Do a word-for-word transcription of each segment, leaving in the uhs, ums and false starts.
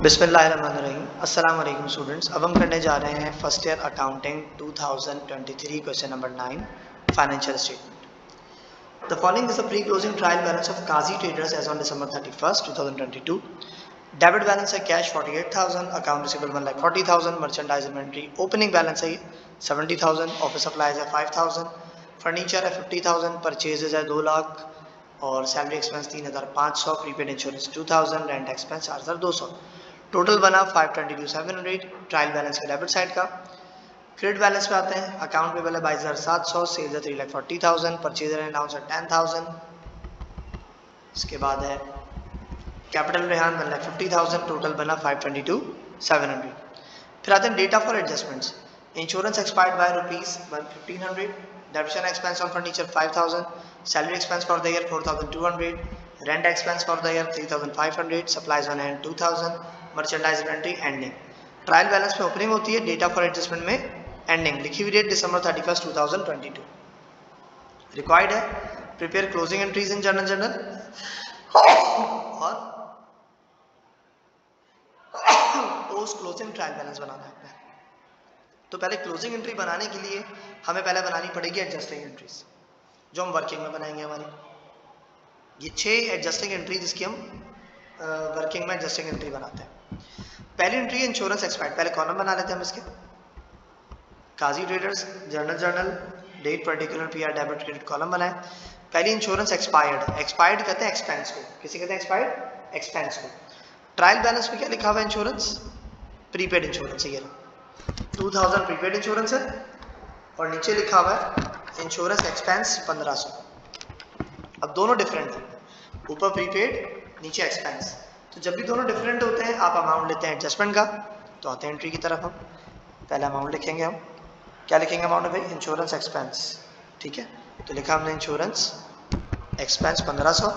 बिस्मिल्लाहिर्रहमानिर्रहीम। अस्सलाम वालेकुम स्टूडेंट्स। अब हम करने जा रहे हैं first year accounting two thousand twenty three question number nine, financial statement. The following is a pre closing trial balance of Kazi traders as on December thirty first two thousand twenty two. Debit balance है cash forty eight thousand, account receivable one lakh forty thousand, merchandise inventory opening balance है seventy thousand, office supplies है five thousand, furniture है fifty thousand, purchases है दो लाख और salary expense तीन हज़ार पाँच सौ, prepaid insurance two thousand, rent expense चार हज़ार दो सौ। टोटल बना five twenty two seven hundred. Trial balance का डेबिट साइड का। क्रेडिट बैलेंस पे आते हैं। अकाउंट पे बाईस हज़ार सात सौ, सेल्स है three lakh forty thousand, purchase and allowance है टेन थाउजेंड। इसके बाद है capital Rehan one lakh fifty thousand, total बना five twenty two seven hundred. फिर आते हैं data for adjustments. Insurance expired by rupees fifteen hundred, depreciation expense on furniture five thousand, salary expense for the year four thousand two hundred, rent expense for the year three thousand five hundred, supplies on hand two thousand, merchandise inventory ending. Trial balance में opening होती है, data for adjustment में ending. लिखी हुई date December thirty first two thousand twenty two. Required है prepare closing entries in journal journal और post closing trial balance बनाना है। तो पहले क्लोजिंग एंट्री बनाने के लिए हमें पहले बनानी पड़ेगी एडजस्टिंग एंट्रीज, जो हम वर्किंग में बनाएंगे। हमारी ये छह एडजस्टिंग एंट्री जिसकी हम वर्किंग में एडजस्टिंग एंट्री बनाते हैं। पहली एंट्री इंश्योरेंस एक्सपायर्ड, पहले कॉलम बना लेते हैं हम इसके। Kazi traders journal journal date particular P R debit credit column बनाए। पहली इंश्योरेंस एक्सपायर्ड, एक्सपायर्ड कहते हैं एक्सपेंस को, किसी कहते हैं एक्सपायर्ड एक्सपेंस को। ट्रायल बैलेंस में क्या लिखा हुआ है? इंश्योरेंस प्रीपेड इंश्योरेंस है, ये टू थाउजेंड प्रीपेड इंश्योरेंस है और नीचे लिखा हुआ है इंश्योरेंस एक्सपेंस पंद्रह सौ। अब दोनों डिफरेंट है, ऊपर प्रीपेड नीचे एक्सपेंस। तो जब भी दोनों डिफरेंट होते हैं आप अमाउंट लेते हैं एडजस्टमेंट का। तो आते हैं एंट्री की तरफ। हम पहला अमाउंट लिखेंगे। हम क्या लिखेंगे अमाउंट में? भाई इंश्योरेंस एक्सपेंस, ठीक है। तो लिखा हमने इंश्योरेंस एक्सपेंस पंद्रह सौ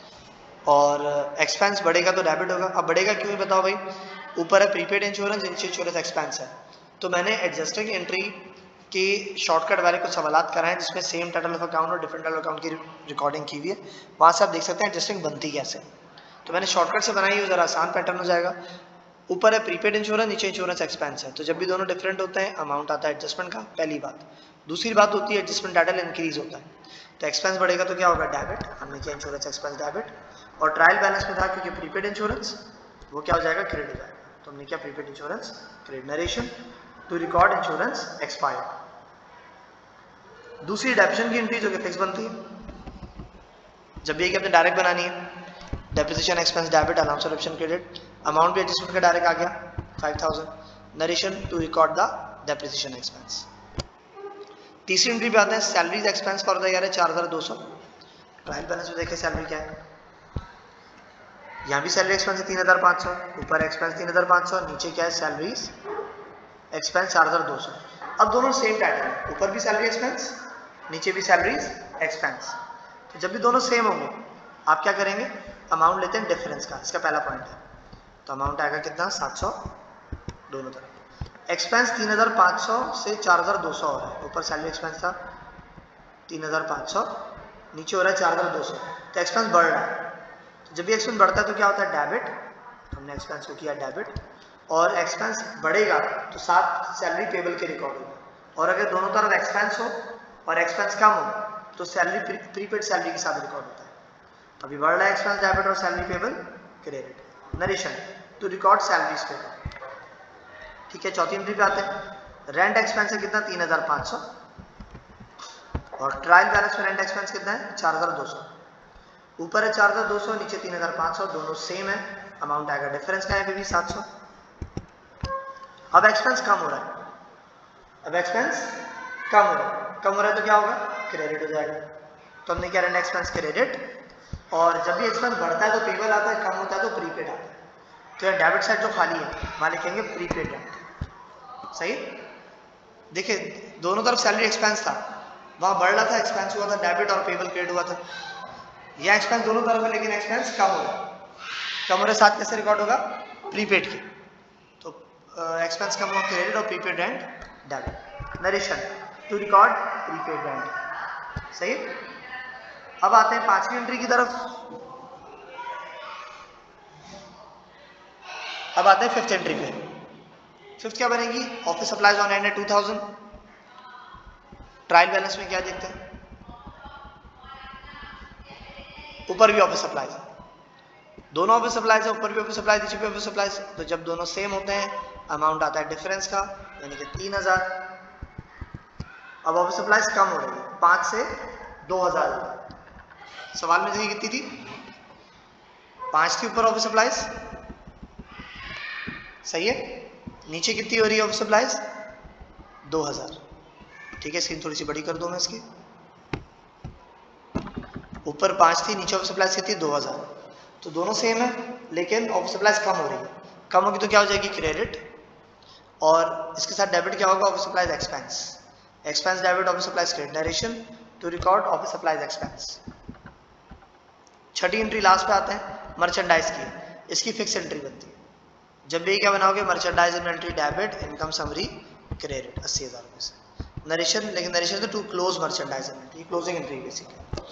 और एक्सपेंस बढ़ेगा तो डेबिट होगा। अब बढ़ेगा क्यों बताओ भाई? ऊपर है प्रीपेड इंश्योरेंस, नीचे इंश्योरेंस एक्सपेंस है। तो मैंने एडजस्टिंग एंट्री के शॉर्टकट वाले कुछ सवालात कराए जिसमें सेम टाइटल ऑफ अकाउंट और डिफरेंट टाइटल अकाउंट की रिकॉर्डिंग की हुई है। वहाँ से आप देख सकते हैं एडजस्टिंग बनती कैसे। तो मैंने शॉर्टकट से बनाई है, ज़रा आसान पैटर्न हो जाएगा। ऊपर है प्रीपेड इंश्योरेंस, नीचे इंश्योरेंस एक्सपेंस है। तो जब भी दोनों डिफरेंट होते हैं अमाउंट आता है एडजस्टमेंट का, पहली बात। दूसरी बात होती है एडजस्टमेंट टाइटल इंक्रीज होता है, तो एक्सपेंस बढ़ेगा तो क्या होगा? डेबिट। हमने किया इंश्योरेंस एक्सपेंस डेबिट। और ट्रायल बैलेंस में था क्योंकि प्रीपेड इंश्योरेंस, वो क्या हो जाएगा? क्रेडिट हो जाएगा। तो हमने क्या? Prepaid insurance credit. Narration to record insurance expired. दूसरी डेप्रिसिएशन की एंट्री जो कि फिक्स बनती है, जब भी अपने डायरेक्ट बनानी है। डेप्रिसिएशन एक्सपेंस डेबिट, अलाउंस और ऑप्शन क्रेडिट। अमाउंट भी एडजस्टमेंट का डायरेक्ट आ गया five thousand. Narration to record the depreciation expense. तीसरी एंट्री पे आते हैं salaries expense for the year है चार हज़ार दो सौ। ट्रायल बैलेंस में देखें सैलरी क्या है। यहाँ भी सैलरी एक्सपेंस है तीन हज़ार पाँच सौ, ऊपर एक्सपेंस तीन हज़ार पाँच सौ, नीचे क्या है? सैलरीज एक्सपेंस चार हज़ार दो सौ। अब दोनों सेम पैटर्न है, ऊपर भी सैलरी एक्सपेंस नीचे भी सैलरीज एक्सपेंस। तो जब भी दोनों सेम होंगे आप क्या करेंगे? अमाउंट लेते हैं डिफरेंस का। इसका पहला पॉइंट है। तो अमाउंट आएगा कितना? सात सौ दोनों तरफ। एक्सपेंस तीन हज़ार पाँच सौ से चार हज़ार दो सौ हो रहा है। ऊपर सैलरी एक्सपेंस था तीन हज़ार पाँच सौ, नीचे हो रहा है चार हज़ार दो सौ। तो एक्सपेंस बढ़ रहा है। तो जब भी एक्सपेंस बढ़ता है तो क्या होता है? डेबिट। हमने एक्सपेंस को किया डेबिट। और एक्सपेंस बढ़ेगा तो साथ सैलरी पेबल के रिकॉर्ड होगा। और अगर दोनों तरफ एक्सपेंस हो और एक्सपेंस कम हो तो सैलरी प्रीपेड सैलरी के साथ रिकॉर्ड होता है। अभी बढ़ रहा है एक्सपेंस डेबिट और salary payable credit. Narration to record salaries payable, ठीक है। चौथी एंट्री पे आते हैं। रेंट एक्सपेंस है कितना? तीन हज़ार पाँच सौ और ट्रायल बैलेंस में रेंट एक्सपेंस कितना है? चार हज़ार दो सौ। ऊपर है चार हज़ार दो सौ, नीचे तीन हज़ार पाँच सौ, दोनों सेम है। अमाउंट आएगा डिफरेंस का है भी सात सौ। अब एक्सपेंस कम हो रहा है, अब एक्सपेंस कम हो रहा है, कम हो रहा है तो क्या होगा? क्रेडिट हो जाएगा। तो हमने क्या? Rent expense credit. और जब भी एक्सपेंस बढ़ता है तो पेबल आता है, कम होता है तो प्रीपेड आता है। तो यहाँ डेबिट साइड जो खाली है वहाँ लिखेंगे प्रीपेड रेंट, सही। देखिए दोनों तरफ सैलरी एक्सपेंस था, वहाँ बढ़ रहा था, एक्सपेंस हुआ था डेबिट और पेबल क्रेडिट हुआ था। यह एक्सपेंस दोनों तरफ है लेकिन एक्सपेंस कम हो रहा है। कम हो रहा है साथ कैसे रिकॉर्ड होगा? प्रीपेड के। तो एक्सपेंस कम हुआ क्रेडिट और prepaid rent debit. Narration to record prepaid rent, सही। अब आते हैं पांचवी एंट्री की तरफ। अब आते हैं फिफ्थ एंट्री पे। फिफ्थ क्या बनेगी? ऑफिस सप्लाईज ऑन हैंड है टू थाउजेंड। ट्रायल बैलेंस में क्या देखते हैं? ऊपर भी ऑफिस सप्लाईज, दोनों ऑफिस सप्लाईज है, ऊपर भी ऑफिस सप्लाई, नीचे भी ऑफिस सप्लाईज। तो जब दोनों सेम होते हैं अमाउंट आता है डिफरेंस का, यानी कि तीन हजार। अब ऑफिस सप्लाईज कम हो रही है, पांच से दो हजार। सवाल में देखिए कितनी थी? पांच थी ऊपर ऑफिस सप्लाईज, सही है। नीचे कितनी हो रही है ऑफिस सप्लाईज? दो हजार। ठीक है, स्क्रीन थोड़ी सी बड़ी कर दूं मैं इसकी। ऊपर पांच थी, नीचे ऑफिस सप्लाईज कितनी? दो हजार। तो दोनों सेम है, लेकिन ऑफिस सप्लाईज कम हो रही है। कम होगी तो क्या हो जाएगी? क्रेडिट। और इसके साथ डेबिट क्या होगा? Office supplies expense. Expense debit office supplies credit. Narration to record office supplies expense. छठी एंट्री लास्ट पे आते हैं, मर्चेंडाइज की। इसकी फिक्स एंट्री बनती है। जब भी क्या बनाओगे? Merchandise inventory debit, income summary credit, अस्सी हजार रुपये से। नरेशन, लेकिन narration to close merchandise inventory, closing entry basically.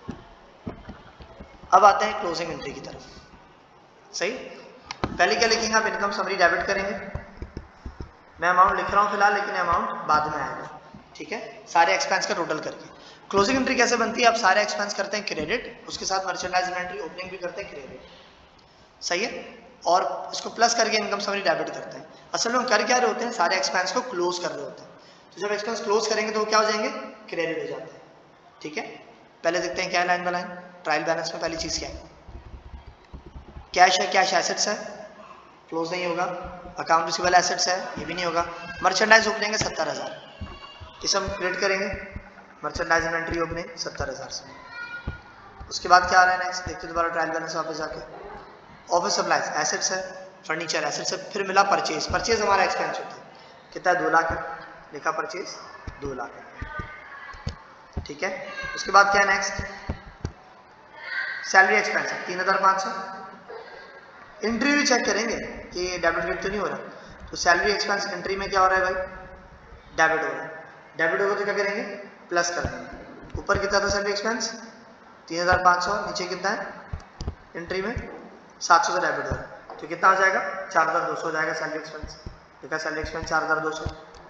अब आते हैं क्लोजिंग एंट्री की तरफ। सही, पहले क्या लिखेंगे आप? इनकम समरी डेबिट करेंगे। मैं अमाउंट लिख रहा हूँ फिलहाल, लेकिन अमाउंट बाद में आएगा। ठीक है, सारे एक्सपेंस का टोटल करके। क्लोजिंग एंट्री कैसे बनती है? आप सारे एक्सपेंस करते हैं क्रेडिट, उसके साथ मर्चेंडाइज इन्वेंट्री ओपनिंग भी करते हैं क्रेडिट, सही है, और इसको प्लस करके इनकम समरी डेबिट करते हैं। असल में हम कर क्या रहे होते हैं? सारे एक्सपेंस को क्लोज कर रहे होते हैं। तो जब एक्सपेंस क्लोज करेंगे तो वो क्या हो जाएंगे? क्रेडिट हो जाते हैं। ठीक है, पहले देखते हैं क्या है line by line. Trial balance में पहली चीज क्या है? कैश है, कैश एसेट्स है, क्लोज नहीं होगा। अकाउंट रिसीवेबल एसेट्स है, ये भी नहीं होगा। मर्चेंडाइज ओपनिंग है सत्तर हजार, इसे हम क्रेडिट करेंगे। मर्चेंडाइज इन्वेंट्री ओपनिंग सत्तर हजार से। उसके बाद क्या आ रहा है नेक्स्ट? देखते दोबारा ट्रायल बैलेंस वापस जाके। ऑफिस सप्लाईज एसेट्स है, फर्नीचर एसेट्स है, फिर मिला परचेज। परचेज हमारा एक्सपेंस होता है, कितना? दो लाख लिखा परचेज, दो लाख। ठीक है, उसके बाद क्या है नेक्स्ट? सैलरी एक्सपेंस है तीन हजार पाँच सौ। एंट्री भी चेक करेंगे कि डेबिट क्रेडिट तो नहीं हो रहा। तो सैलरी एक्सपेंस एंट्री में क्या हो रहा है भाई? डेबिट हो रहा है। डेबिट होगा तो क्या करेंगे? प्लस कर देंगे। ऊपर कितना था सैलरी एक्सपेंस? तीन हजार पाँच सौ। नीचे कितना है एंट्री में? सात सौ से डेबिट हो रहा है, तो कितना हो जाएगा? चार हजार दो सौ हो जाएगा सैलरी एक्सपेंस। देखा, सैलरी एक्सपेंस चार हजार दो सौ।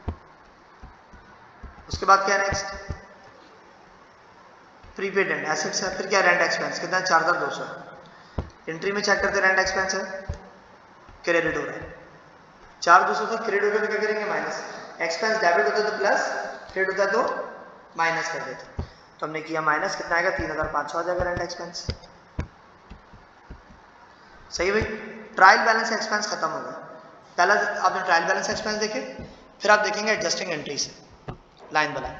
उसके बाद क्या है नेक्स्ट? प्रीपेड रेंट एसेट्स है, फिर क्या? रेंट एक्सपेंस कितना है? चार हजार दो सौ। एंट्री में चेक करते, रेंट एक्सपेंस है, क्रेडिट हो रहा है। चार दो सौ था, क्रेडिट होता है तो क्या करेंगे? माइनस। एक्सपेंस डेबिट होता है तो प्लस, क्रेडिट होता है तो माइनस कर देते। तो हमने किया माइनस, कितना आएगा? तीन हजार पाँच सौ आ जाएगा रेंट एक्सपेंस। सही भाई, ट्रायल बैलेंस एक्सपेंस खत्म हो गया। पहला आपने ट्रायल बैलेंस एक्सपेंस देखे, फिर आप देखेंगे एडजस्टिंग एंट्री से लाइन बाय लाइन।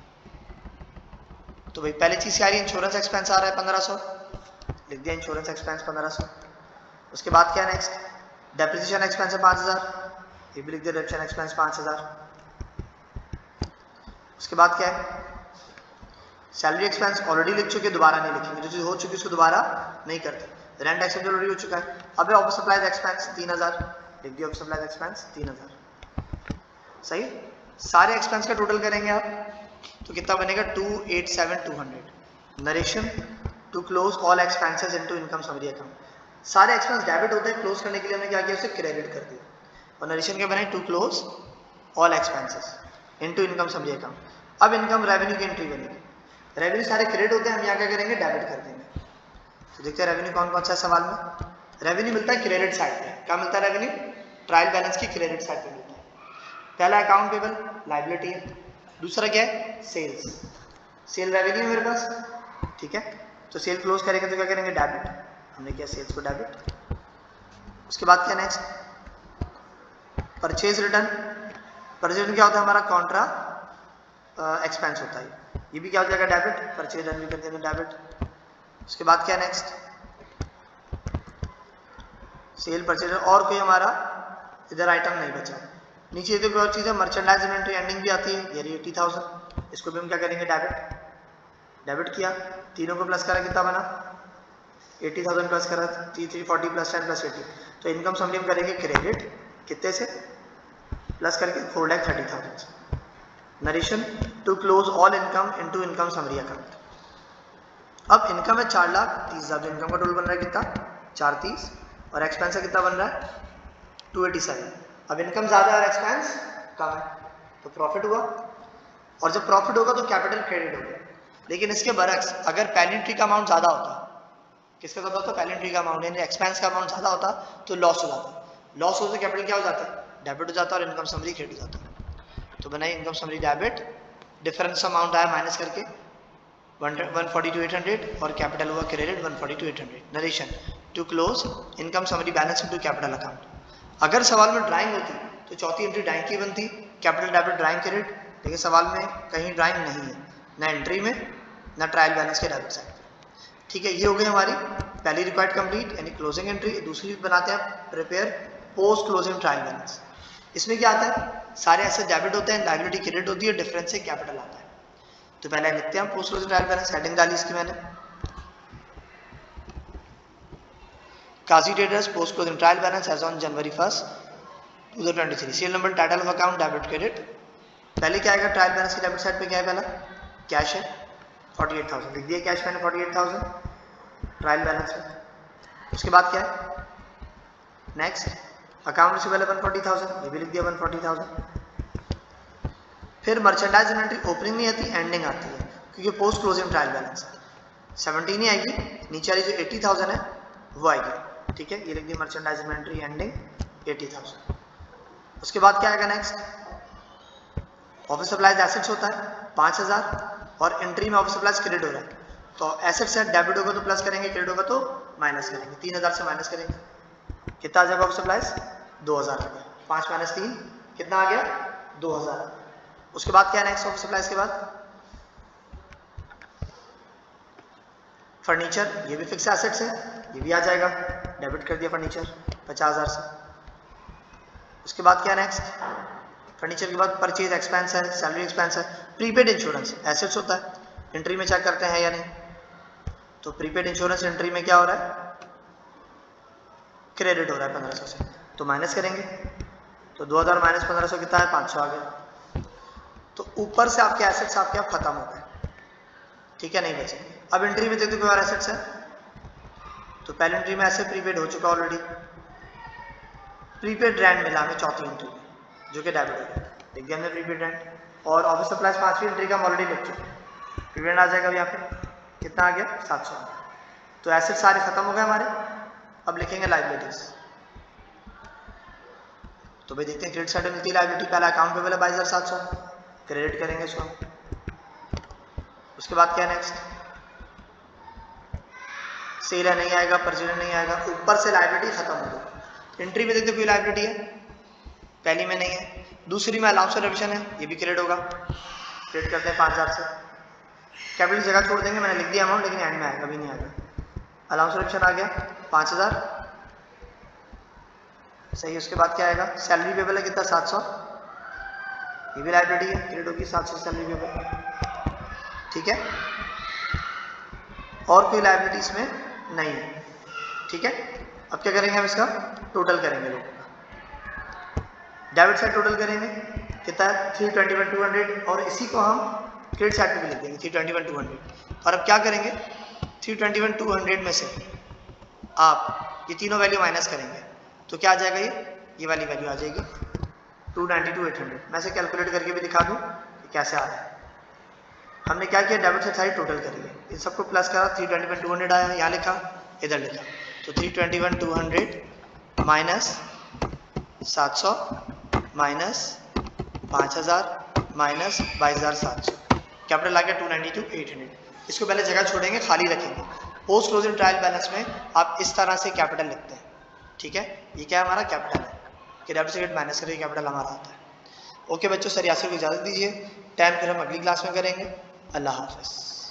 तो भाई पहली चीज क्या आ रही है? इंश्योरेंस एक्सपेंस आ रहा है पंद्रह सौ, लिख दिया इंश्योरेंस एक्सपेंस पंद्रह सौ। उसके बाद क्या है नेक्स्ट? डेप्रिसिएशन एक्सपेंस है पाँच हजार, ये भी लिख दिया डेप्रिसिएशन एक्सपेंस पाँच हजार। उसके बाद क्या है? सैलरी एक्सपेंस ऑलरेडी लिख चुके, दोबारा नहीं लिखेंगे, जो चीज हो चुकी उसको दोबारा नहीं करते। रेंट एक्सपेंस ऑलरेडी हो चुका है। अब ऑफिस सप्लाईज एक्सपेंस तीन हजार, लिख दिया ऑफिस सप्लाईज एक्सपेंस तीन हजार। सही, सारे एक्सपेंस का टोटल करेंगे आप तो कितना बनेगा? Two eight seven two hundred. Narration to close all expenses into income summary account. सारे एक्सपेंस डेबिट होते हैं, क्लोज करने के लिए हमने क्या किया? उसे क्रेडिट कर दिया। और नरेशन क्या बनाए? To close all expenses into income summary account. अब इनकम रेवेन्यू की एंट्री बनेगी। रेवेन्यू सारे क्रेडिट होते हैं, हम यहाँ क्या करेंगे? डेबिट कर देंगे। तो देखते हैं रेवेन्यू कौन कौन सा सवाल में। रेवेन्यू मिलता है क्रेडिट साइड पे। क्या मिलता है रेवेन्यू? ट्रायल बैलेंस की क्रेडिट साइड पे मिलता है। पहला अकाउंट पेबल लायबिलिटी है, दूसरा क्या है? सेल्स। सेल रेवेन्यू है मेरे पास, ठीक है, तो सेल क्लोज करेंगे तो क्या करेंगे? डेबिट। हमने किया सेल्स को डेबिट। उसके बाद क्या next? Purchase return. Purchase return क्या होता है? हमारा कॉन्ट्रा एक्सपेंस होता है, ये भी क्या हो जाएगा? डेबिट। परचेज रिटर्न भी कर देंगे डेबिट। उसके बाद क्या नेक्स्ट? Cell purchase. और कोई हमारा इधर आइटम नहीं बचा। नीचे देखो और चीज़ है, मर्चेंडाइज इन्वेंट्री एंडिंग भी आती है, ये एटी थाउजेंड, इसको भी हम क्या करेंगे? डेबिट। डेबिट किया, तीनों को प्लस करा, कितना बना? एटी थाउजेंड प्लस करा, three three forty plus ten plus eighty. तो इनकम समरी हम करेंगे क्रेडिट, कितने से? प्लस करके four lakh thirty thousand. Narration to close all income into income summary account. अब इनकम है चार लाख तीस हजार, इनकम का टोटल बन रहा है कितना? चार तीस। और एक्सपेंस कितना बन रहा है? Two eighty seven. अब इनकम ज़्यादा है और एक्सपेंस कम है, तो प्रॉफिट हुआ, और जब प्रॉफिट होगा तो कैपिटल क्रेडिट होगा। लेकिन इसके बरक्स अगर पहली एंट्री का अमाउंट ज़्यादा होता, किसका ज़्यादा होता, पहली एंट्री का अमाउंट यानी एक्सपेंस का अमाउंट ज़्यादा होता, तो लॉस हो जाता। लॉस हो तो कैपिटल क्या हो जाता है, डेबिट हो जाता, और इनकम समरी क्रेडिट हो जाता। तो बनाइए income summary debit, difference amount आया माइनस करके one forty two eight hundred और कैपिटल हुआ credit one forty two eight hundred. Narration to close income summary balance to capital account. अगर सवाल में ड्राइंग होती तो चौथी एंट्री ड्राइंग की बनती, कैपिटल डेबिट ड्राइंग क्रेडिट, लेकिन सवाल में कहीं ड्राइंग नहीं है, ना एंट्री में ना ट्रायल बैलेंस के डेबिट साइड पे। ठीक है, ये हो गई हमारी पहली रिक्वायर्ड कंप्लीट यानी क्लोजिंग एंट्री। दूसरी बनाते हैं prepare post closing trial balance. इसमें क्या आता है, सारे एसेट डेबिट होते हैं, लायबिलिटी क्रेडिट होती है, डिफरेंस से कैपिटल आता है। तो पहले लिखते हैं post closing trial balance, heading डाली इसकी मैंने, Kazi traders post closing trial balance as on January first two thousand twenty three. Serial number, title of account, debit credit. पहले क्या आएगा ट्रायल बैलेंस की डेबिट साइड पे, क्या है, पहला कैश है फोर्टी एट थाउजेंड, लिख दिया कैश मैंने forty eight thousand trial balance में। उसके बाद क्या है, next account receivable one forty thousand, ये भी लिख दिया वन फोर्टी थाउजेंड। फिर मर्चेंडाइज इन्वेंट्री ओपनिंग नहीं आती, एंडिंग आती है, क्योंकि पोस्ट क्लोजिंग ट्रायल बैलेंस है। सेवनटीन ही आएगी, नीचे वाली जो एटी थाउजेंड है वो आएगी। ठीक है, ये लिख दी merchandise inventory ending eighty thousand. उसके बाद क्या आएगा नेक्स्ट, ऑफिस सप्लाइज एसेट्स होता है पाँच हज़ार और एंट्री में ऑफिस सप्लाइज क्रेडिट हो रहा है, तो एसेट्स है डेबिट होगा तो प्लस करेंगे, क्रेडिट होगा तो माइनस करेंगे। तीन हज़ार से माइनस करेंगे, कितना आ जाएगा ऑफिस सप्लाइज, दो हज़ार आ गया, पाँच माइनस तीन कितना आ गया, दो हज़ार। उसके बाद क्या है नेक्स्ट ऑफिस सप्लाइज के बाद, फर्नीचर, ये भी फिक्स एसेट्स है, ये भी आ जाएगा, डेबिट कर दिया फर्नीचर पचास हज़ार से। उसके बाद क्या नेक्स्ट, फर्नीचर के बाद परचेज एक्सपेंस है, सैलरी एक्सपेंस है, प्रीपेड इंश्योरेंस एसेट्स होता है, एंट्री में चेक करते हैं या नहीं, तो प्रीपेड इंश्योरेंस एंट्री में क्या हो रहा है, क्रेडिट हो रहा है पंद्रह सौ से, तो माइनस करेंगे, तो दो हज़ार माइनस पंद्रह सौ कितना है, पाँच सौ आ गया। तो ऊपर से आपके एसेट्स आपके आप खत्म हो गए, ठीक है, नहीं बचे। अब एंट्री में देखते कोई और एसेट्स है, तो पहले एंट्री में एसेट प्रीपेड हो चुका ऑलरेडी, प्रीपेड रेंट मिला हमें चौथी एंट्री में जो कि डेबिट हो गया, लिख दिया हमने प्रीपेड रेंट। और ऑफिस सप्लाइज पांचवी एंट्री का हम ऑलरेडी लिख चुके हैं, प्रीपेड आ जाएगा यहाँ पे, कितना आ गया, सात सौ। तो एसेट सारे खत्म हो गए हमारे। अब लिखेंगे लाइबिलिटीज, तो भाई देखते हैं क्रेडिट साइड में मिलती है लाइबिलिटी, पहला अकाउंट पेबल है बाईस हज़ार सात सौ, क्रेडिट करेंगे इसको। उसके बाद क्या नेक्स्ट, सेल है नहीं आएगा, परचेज नहीं आएगा, ऊपर से लाइबिलिटी खत्म हो गई। एंट्री में देखते कोई लाइबिलिटी है, पहली में नहीं है, दूसरी में अलाउंस और रिविजन है, ये भी क्रेडिट होगा, क्रेडिट करते हैं पाँच हज़ार से। कैपिटल जगह छोड़ देंगे, मैंने लिख दिया अमाउंट, लेकिन एंड में आएगा, अभी नहीं आएगा। अलाउंस और रिविजन आ गया पाँच हज़ार, सही। उसके बाद क्या आएगा, सैलरी पेबल है कितना, सात सौ, ये भी लाइबिलिटी है, क्रेडिट होगी सात सौ सैलरी पेबल, ठीक है। और कोई लाइबिलिटी इसमें नहीं है, ठीक है। अब क्या करेंगे, हम इसका टोटल करेंगे, लोग डेबिट साइड टोटल करेंगे, कितना है three twenty one two hundred, और इसी को हम क्रेडिट साइड पे भी लिख देंगे three twenty one two hundred. और अब क्या करेंगे, three twenty one two hundred में से आप ये तीनों वैल्यू माइनस करेंगे, तो क्या आ जाएगा, ये ये वाली वैल्यू आ जाएगी two ninety two eight hundred. मैं इसे कैलकुलेट करके भी दिखा दूँ कि कैसे आ रहा है। हमने क्या किया, डेबिट से साइड टोटल करी है, इन सबको प्लस करा, three twenty one two hundred आया, यहाँ लिखा, इधर लिखा, तो three twenty one two hundred minus सात सौ माइनस पाँच हज़ार माइनस बाईस हज़ार सात सौ, कैपिटल आ गया two ninety two eight hundred. इसको पहले जगह छोड़ेंगे, खाली रखेंगे। पोस्ट क्लोजिंग ट्रायल बैलेंस में आप इस तरह से कैपिटल लिखते हैं, ठीक है। ये क्या है, हमारा कैपिटल है, कि डेबिट से माइनस करके कैपिटल हमारा आता है। ओके बच्चों, सर यासिर को इजाज़त दीजिए, टाइम फिर हम अगली क्लास में करेंगे। अल्लाह हाफ़िज़।